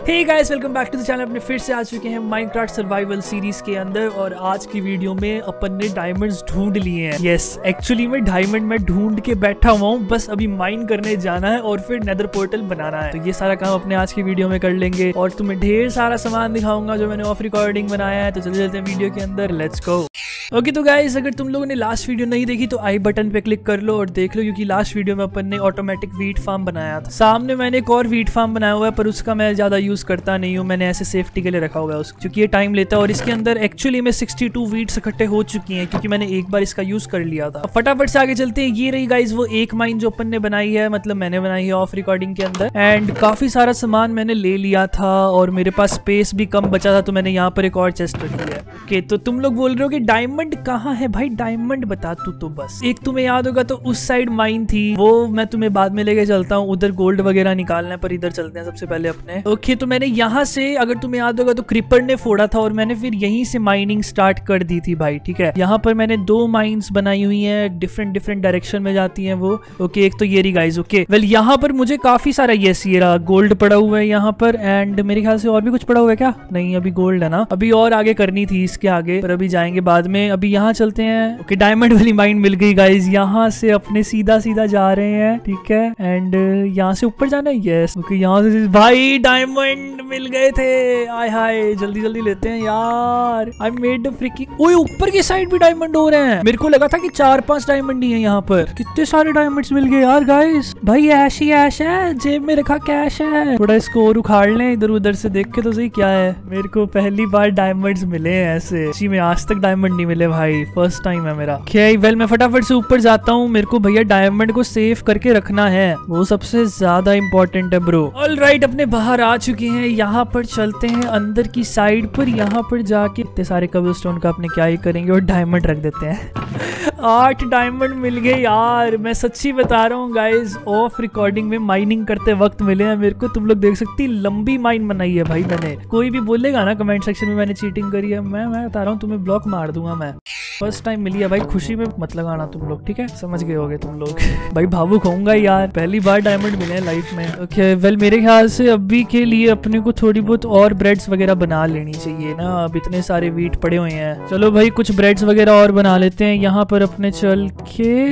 Hey guys, welcome back to the channel. अपने फिर से आ चुके हैं माइनक्राफ्ट सर्वाइवल सीरीज के अंदर और आज की वीडियो में अपन ने डायमंड्स ढूंढ लिए हैं। यस, एक्चुअली में डायमंड मैं ढूंढ के बैठा हुआ हूँ, बस अभी माइन करने जाना है और फिर नेदर पोर्टल बनाना है। तो ये सारा काम अपने आज की वीडियो में कर लेंगे और तुम्हें ढेर सारा सामान दिखाऊंगा जो मैंने ऑफ रिकॉर्डिंग बनाया है। तो चले चलते हैं वीडियो के अंदर, लेट्स गो। ओके तो गाइस, अगर तुम लोगों ने लास्ट वीडियो नहीं देखी तो आई बटन पे क्लिक कर लो और देख लो, क्योंकि लास्ट वीडियो में अपन ने ऑटोमेटिक वीट फार्म बनाया था। सामने मैंने एक और वीट फार्म बनाया हुआ है, पर उसका मैं ज्यादा यूज करता नहीं हूँ, मैंने ऐसे सेफ्टी के लिए रखा हुआ है क्योंकि ये टाइम लेता है। और इसके अंदर एक्चुअली में 62 वीट्स इकट्ठे हो चुकी हैं क्योंकि मैंने एक बार इसका यूज कर लिया था। फटाफट से आगे चलते हैं। ये रही गाइस वो एक माइन जो अपन ने बनाई है, मतलब मैंने बनाई है ऑफ रिकॉर्डिंग के अंदर। एंड काफी सारा सामान मैंने ले लिया था और मेरे पास स्पेस भी कम बचा था, तो मैंने यहाँ पर एक और चेस्ट रख लिया है। ओके, तो तुम लोग बोल रहे हो कि डायमंड कहाँ है भाई? डायमंड बता तू तो बस। एक तुम्हें याद होगा तो उस साइड माइन थी, वो मैं तुम्हें बाद में लेके चलता हूँ। उधर गोल्ड वगैरह निकालना है, पर इधर चलते हैं सबसे पहले अपने। ओके, तो मैंने यहाँ से, अगर तुम्हें याद होगा तो क्रिपर ने फोड़ा था और मैंने फिर यहीं से माइनिंग स्टार्ट कर दी थी भाई। ठीक है, यहाँ पर मैंने 2 माइन्स बनाई हुई हैं, डिफरेंट डायरेक्शन में जाती हैं वो। ओके, एक तो ये रही गाइस। ओके वेल, यहाँ पर मुझे काफी सारा ये रहा गोल्ड पड़ा हुआ है यहाँ पर। एंड मेरे ख्याल से और भी कुछ पड़ा हुआ है क्या? नहीं, अभी गोल्ड है ना, अभी और आगे करनी थी इसके आगे, पर अभी जाएंगे बाद में। अभी यहाँ चलते हैं। ओके, डायमंड वाली माइन मिल गई गाइस। यहाँ से अपने सीधा जा रहे हैं, ठीक है। एंड यहाँ से ऊपर जाना है। यस, ओके, यहाँ से भाई डायमंड मिल गए थे। आय हाय, जल्दी लेते हैं यार। I made the freaking. ओए, ऊपर की साइड भी डायमंड हो रहे हैं। मेरे को लगा था कि 4-5 डायमंड ही है यहाँ पर। कितने सारे डायमंड्स मिल गए यार गाइस। भाई ऐश ही ऐश है, जेब में रखा कैश है। थोड़ा इसको और उखाड़ लें इधर उधर से, देख के तो सही क्या है। मेरे को पहली बार डायमंड्स मिले हैं ऐसे। जी, में आज तक डायमंड नहीं मिले भाई, फर्स्ट टाइम है मेरा। वेल, मैं फटाफट से ऊपर जाता हूँ। मेरे को भैया डायमंड को सेव करके रखना है, वो सबसे ज्यादा इंपॉर्टेंट है ब्रो। ऑलराइट, अपने बाहर आ चुके हैं। यहाँ पर चलते हैं अंदर की साइड पर। यहाँ पर जाके इतने सारे कबलस्टोन का अपने क्या ही करेंगे और डायमंड रख देते हैं। 8 डायमंड मिल गए यार। मैं सच्ची बता रहा हूँ गाइज, ऑफ रिकॉर्डिंग में माइनिंग करते वक्त मिले हैं मेरे को। तुम लोग देख सकती, लंबी माइन बनाई है भाई मैंने। कोई भी बोलेगा ना कमेंट सेक्शन में मैंने चीटिंग करी है, मैं बता रहा हूँ तुम्हें ब्लॉक मार दूंगा मैं। फर्स्ट टाइम मिली है भाई, खुशी में मत लगाना तुम लोग, ठीक है? समझ गए होगे तुम लोग। भाई भावुक होऊंगा यार, पहली बार डायमंड मिले हैं लाइफ में। ओके वेल, मेरे ख्याल से अभी के लिए अपने को थोड़ी बहुत और ब्रेड्स वगैरह बना लेनी चाहिए ना। अब इतने सारे वीट पड़े हुए हैं। चलो भाई, कुछ ब्रेड्स वगैरह और बना लेते हैं। यहाँ पर अपने चल के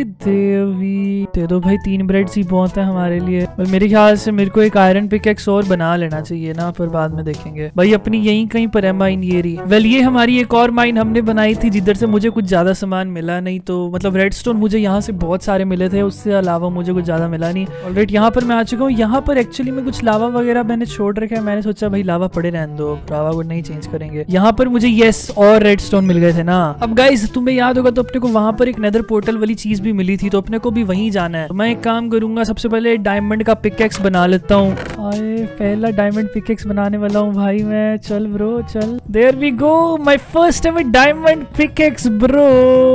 देवी दे दो भाई, 3 ब्रेड्स ही बहुत है हमारे लिए। मेरे ख्याल से मेरे को एक आयरन पिकेक्स और बना लेना चाहिए ना, पर बाद में देखेंगे। भाई अपनी यहीं कहीं पर है माइन, ये रही। वेल, ये हमारी एक और माइन हमने बनाई थी जिधर से मुझे कुछ ज्यादा सामान मिला नहीं। तो मतलब रेडस्टोन मुझे यहाँ से बहुत सारे मिले थे, उससे अलावा मुझे कुछ ज्यादा मिला नहीं। ऑलराइट, यहाँ पर मैं आ चुका हूँ। यहाँ पर एक्चुअली में कुछ लावा वगैरह मैंने छोड़ रखा है। मैंने सोचा भाई लावा पड़े रहने दो, लावा को नहीं चेंज करेंगे। यहाँ पर मुझे यस और रेडस्टोन मिल गए थे ना। अब गाइस, तुम्हें याद होगा तो अपने को वहां पर एक नेदर पोर्टल वाली चीज भी मिली थी, तो अपने को भी वहीं जाना है। तो मैं एक काम करूंगा, सबसे पहले डायमंड का पिकेक्स बना लेता हूँ। पहला डायमंड पिकेक्स बनाने वाला हूँ भाई मैं। चल ब्रो चल, there we go, my first ever diamond pickaxe bro.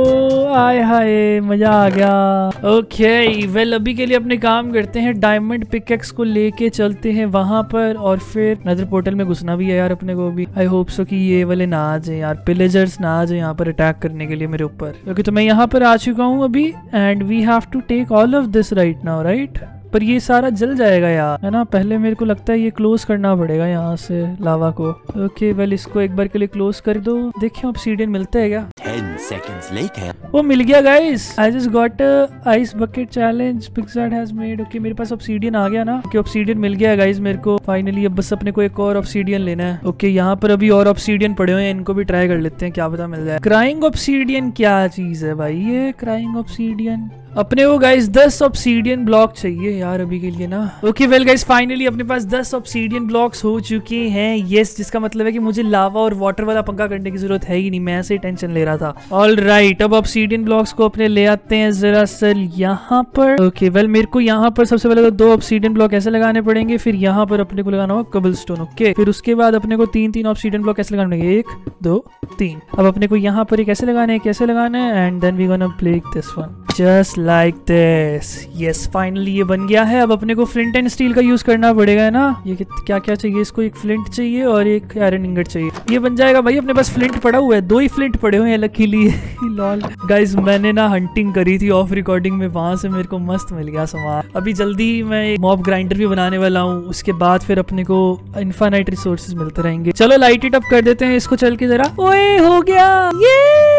आय हाय, मजा आ गया। ओके वेल, अभी के लिए अपने काम करते हैं, डायमंड पिकेक्स को लेके चलते हैं वहां पर और फिर नेदर पोर्टल में घुसना भी है यार अपने को भी। आई होप सो कि ये वाले ना आ जाए यार, पिलेजर्स ना आ जाए यहाँ पर अटैक करने के लिए मेरे ऊपर। ओके, तो मैं यहाँ पर आ चुका हूँ अभी and we have to take all of this right now, right? पर ये सारा जल जाएगा यार, है ना? पहले मेरे को लगता है ये क्लोज करना पड़ेगा यहाँ से लावा को। ओके वेल, इसको एक बार के लिए क्लोज कर दो। देखिए ऑब्सीडियन मिलता है क्या? 10 seconds later. वो मिल गया guys. I just got ice bucket challenge Picsart has made. Okay, मेरे पास ऑब्सीडियन आ गया ना। ओके, ऑब्सीडियन मिल गया गाइस मेरे को फाइनली। अब बस अपने को एक और ऑब्सीडियन लेना है। ओके, यहाँ पर अभी और ऑब्सीडियन पड़े हुए हैं, इनको भी ट्राई कर लेते हैं, क्या पता मिल जाए। क्राइंग ऑब्सीडियन क्या चीज है भाई ये? क्राइंग ऑब्सीडियन अपने वो गाइस 10 ऑब्सीडियन ब्लॉक चाहिए यार अभी के लिए ना। ओके वेल गाइस, फाइनली अपने पास 10 ऑब्सीडियन ब्लॉक्स हो चुके हैं। यस, जिसका मतलब है कि मुझे लावा और वाटर वाला पंखा करने की जरूरत है ही नहीं, मैं ऐसे ही टेंशन ले रहा था। ऑलराइट, अब ऑब्सीडियन ब्लॉक्स को अपने ले आते हैं जरा सर यहाँ पर। ओके वेल, मेरे को यहाँ पर सबसे पहले तो 2 ऑब्सीडियन ब्लॉक ऐसे लगाने पड़ेंगे, फिर यहाँ पर अपने को लगाना होगा कबलस्टोन। ओके, फिर उसके बाद अपने को 3 ऑब्सीडियन ब्लॉक ऐसे लगाने पड़ेंगे, 1 2 3। अब अपने को यहाँ पर एक ऐसे लगाना है, कैसे लगाना है, and then we gonna break this one just like this. Yes finally ये बन गया है। अब अपने को फ्लिंट एंड स्टील का यूज करना पड़ेगा है ना। ये क्या क्या चाहिए इसको, एक फ्लिंट चाहिए और एक आयरन इंगट चाहिए। ये बन जाएगा भाई। अपने पास फ्लिंट पड़ा हुआ है, 2 ही फ्लिंट पड़े हुए हैं लकीली। लॉल गाइस, मैंने ना हंटिंग करी थी ऑफ रिकॉर्डिंग में, वहां से मेरे को मस्त मिल गया सामान। अभी जल्दी मैं एक मॉब ग्राइंडर भी बनाने वाला हूँ, उसके बाद फिर अपने को इनफाइनाइट रिसोर्सेज मिलते रहेंगे। चलो लाइट इट अप कर देते हैं इसको चल के जरा। ओए हो गया, ये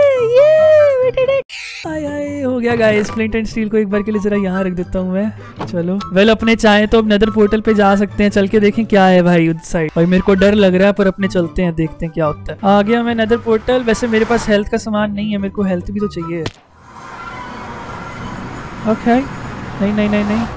आए हो गया गाइस। फ्लिंट एंड स्टील को एक बार के लिए जरा यहाँ रख देता हूँ मैं। चलो वेल अपने चाहे तो अब नेदर पोर्टल पे जा सकते हैं, चल के देखें क्या है भाई उस साइड। भाई मेरे को डर लग रहा है पर अपने चलते हैं, देखते हैं क्या होता है। आ गया मैं नेदर पोर्टल। वैसे मेरे पास हेल्थ का सामान नहीं है, मेरे को हेल्थ भी तो चाहिए। ओके नहीं नहीं नहीं नहीं,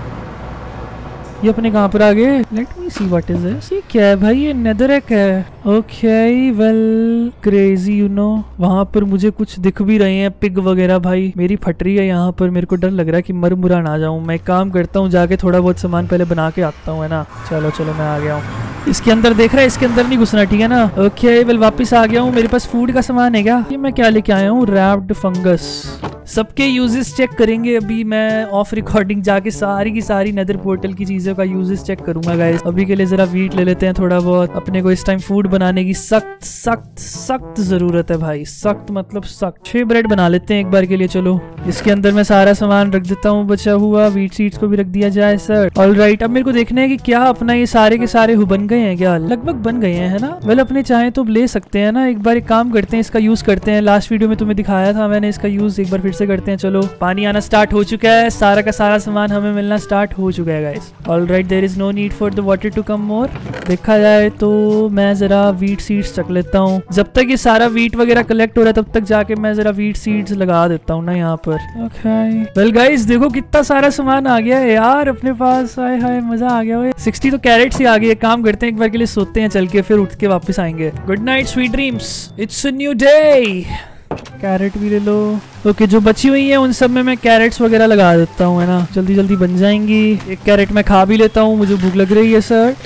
ये अपने कहाँ पर आ गए। Let me see what is this. ये क्या है भाई, ये नेदररेक है। Okay well crazy you know. वहां पर मुझे कुछ दिख भी रहे हैं पिग वगैरह। भाई मेरी फट रही है यहाँ पर, मेरे को डर लग रहा है कि मर मुरा ना जाऊं। मैं एक काम करता हूँ, जाके थोड़ा बहुत सामान पहले बना के आता हूँ है ना। चलो चलो मैं आ गया हूँ। इसके अंदर देख रहा है, इसके अंदर नहीं घुसना ठीक है ना। ओके वेल वापस आ गया हूँ। मेरे पास फूड का सामान है क्या, ये मैं क्या लेके आया हूँ, रैप्ड फंगस। सबके यूजेस चेक करेंगे अभी मैं ऑफ रिकॉर्डिंग, जाके सारी की सारी नेदर पोर्टल की चीजों का यूजेस चेक करूंगा गाइस। अभी के लिए जरा वीट ले लेते हैं थोड़ा बहुत। अपने को इस टाइम फूड बनाने की सख्त सख्त सख्त जरूरत है भाई, सख्त मतलब सख्त। 6 ब्रेड बना लेते हैं एक बार के लिए। चलो इसके अंदर मैं सारा सामान रख देता हूँ बचा हुआ। वीट सीड्स को भी रख दिया जाए सर। ऑलराइट, अब मेरे को देखना है कि क्या अपना ये सारे के सारे बन गए हैं क्या। लगभग बन गए हैं है ना। वेल अपने चाहे तो ले सकते हैं ना। एक बार एक काम करते हैं, इसका यूज करते हैं। लास्ट वीडियो में तुम्हें दिखाया था मैंने, इसका यूज एक बार फिर से करते हैं। चलो पानी आना स्टार्ट हो चुका है, सारा का सारा सामान हमें मिलना स्टार्ट हो चुका है guys. Alright, there is no need for the water to come more. देखा जाए तो मैं जरा वीट सीड्स चक लेता हूँ। जब तक ये सारा वीट वगैरह कलेक्ट हो रहा है तब तक जाके मैं जरा वीट सीड्स लगा देता हूँ ना यहाँ पर। ओके वेल गाइस, देखो कितना सारा सामान आ गया है यार अपने पास। हाय हाय मजा आ गया। 60 तो कैरेट्स ही आ गए। काम करते हैं एक बार के लिए सोते हैं चल के, फिर उठ के वापस आएंगे। Good night sweet dreams, it's a new day. Carrot भी ले लो। ओके जो बची हुई है उन सब में मैं कैरेट्स वगैरह लगा देता हूँ है ना, जल्दी जल्दी बन जाएंगी। एक कैरेट मैं खा भी लेता हूँ, मुझे भूख लग रही है sir.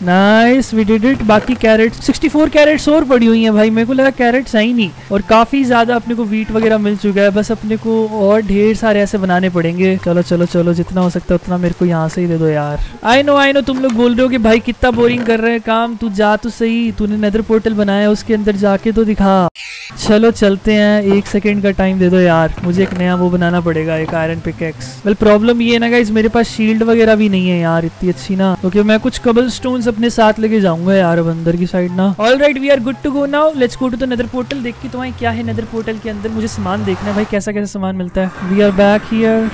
Nice we did it. बाकी कैरेट्स 64 कैरेट्स और पड़ी हुई हैं भाई। मेरे को लगा कैरेट्स है ही नहीं। और काफी ज्यादा अपने को वीट वगैरह मिल चुका है, बस अपने को और ढेर सारे ऐसे बनाने पड़ेंगे। चलो चलो चलो जितना हो सकता है उतना मेरे को यहाँ से ही दे दो यार। आई नो तुम लोग बोल रहे हो कि भाई कितना बोरिंग कर रहे हैं काम, तू जा तो सही, तूने नेदर पोर्टल बनाया उसके अंदर जाके तो दिखा। चलो चलते हैं, 1 सेकेंड का टाइम दे दो यार, मुझे एक नया वो बनाना पड़ेगा, एक आयरन पिकेक्स। वेल प्रॉब्लम ये है ना गाइस, मेरे पास शील्ड वगैरह भी नहीं है यार इतनी अच्छी ना, क्योंकि मैं कुछ कबल स्टोन्स अपने साथ लेके जाऊंगा यार अब अंदर की साइड ना। Alright we are good to go now, let's go to the nether portal. देख के तुम्हारे क्या है नेदर पोर्टल के अंदर, मुझे सामान देखना है भाई कैसा कैसा सामान मिलता है। We are back here.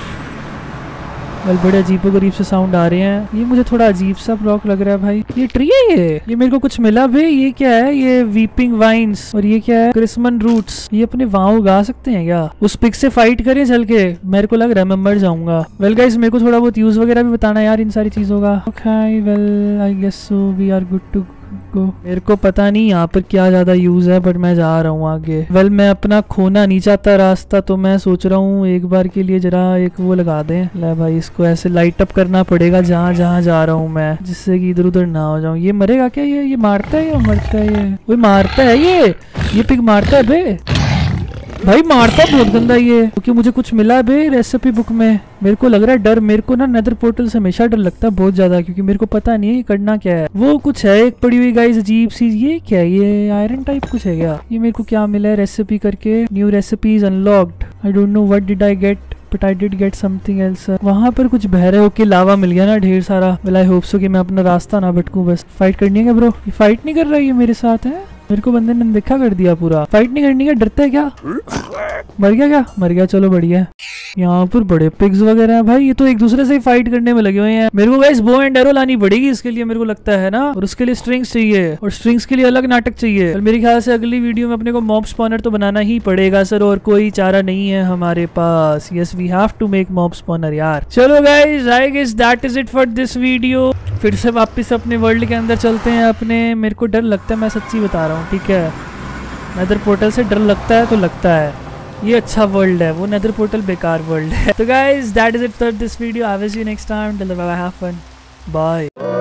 Well बड़े अजीब गरीब से साउंड आ रहे हैं। ये मुझे थोड़ा अजीब सा ब्लॉक लग रहा है भाई। ये ट्री है, ये मेरे को कुछ मिला भाई। ये क्या है, ये वीपिंग वाइन्स। और ये क्या है, क्रिस्मन रूट्स। ये अपने वहाँ उगा सकते हैं क्या? उस पिग से फाइट करें चल के, मेरे को लग रहा है मैं मर जाऊंगा। वेल गाइस मेरे को थोड़ा बहुत यूज वगैरह भी बताना यार इन सारी चीजों का। Okay well I guess so we are good to go. मेरे को पता नहीं यहाँ पर क्या ज्यादा यूज है, बट मैं जा रहा हूँ आगे। वेल मैं अपना खोना नहीं चाहता रास्ता, तो मैं सोच रहा हूँ एक बार के लिए जरा एक वो लगा दें। ले भाई इसको ऐसे लाइट अप करना पड़ेगा जहाँ जहाँ जा रहा हूँ मैं, जिससे कि इधर उधर ना हो जाऊँ। ये मरेगा क्या? ये मारता है या मरता है? ये मारता है, ये पिग मारता है बे भाई, मारता बहुत गंदा ये। क्योंकि मुझे कुछ मिला बे रेसिपी बुक में। मेरे को लग रहा है डर, मेरे को ना नेदर पोर्टल से हमेशा डर लगता है बहुत ज्यादा, क्योंकि मेरे को पता नहीं है ये करना क्या है। वो कुछ है एक पड़ी हुई गाइस अजीब सी। ये क्या है, ये आयरन टाइप कुछ है क्या? ये मेरे को क्या मिला है रेसिपी करके, new recipes unlocked. I don't know what did I get but I did get something else. वहाँ पर कुछ बह रहे हो के लावा मिल गया ना ढेर सारा। वेल आई होप सो कि मैं अपना रास्ता ना भटकूं। बस फाइट करनी है क्या ब्रो? ये फाइट नहीं कर रहा है, ये मेरे साथ है। मेरे को बंदे ने देखा कर दिया पूरा। फाइट नहीं करनी है, डरता है क्या? मर गया क्या? मर गया, चलो बढ़िया है। यहाँ पर बड़े पिग्स वगैरह हैं भाई, ये तो एक दूसरे से ही फाइट करने में लगे हुए हैं। मेरे को गाइस बो एंड एरो लानी पड़ेगी इसके लिए, मेरे को लगता है ना। और उसके लिए स्ट्रिंग्स चाहिए, और स्ट्रिंग्स के लिए अलग नाटक चाहिए। और मेरे ख्याल से अगली वीडियो में अपने को मॉब स्पॉनर तो बनाना ही पड़ेगा सर, और कोई चारा नहीं है हमारे पास। Yes we have to make mob spawner यार। चलो guys I guess that is it for this video. फिर से वापस अपने वर्ल्ड के अंदर चलते हैं अपने। मेरे को डर लगता है, मैं सच्ची बता रहा हूँ ठीक है। नेदर पोर्टल से डर लगता है तो लगता है। ये अच्छा वर्ल्ड है, वो नेदर पोर्टल बेकार वर्ल्ड है। तो guys that is it for this video. I will see you next time. Till then bye, have fun, bye.